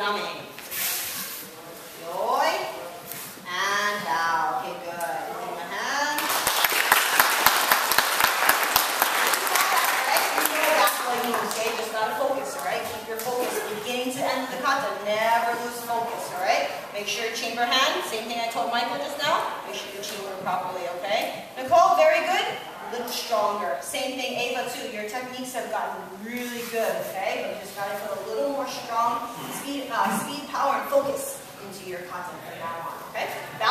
coming. Joy. And out. Okay, good. Hold my hand. That's what you need, okay? Just gotta focus, alright? Keep your focus beginning to end of the kata. Never lose focus, alright? Make sure you chamber hand. Same thing I told Michael just now. Make sure you chamber properly, okay? Nicole, very good. A little stronger. Same thing, Ava, too. Your techniques have gotten really good, okay? But you just gotta put a little more strong speed, power, and focus into your kata from now on, okay?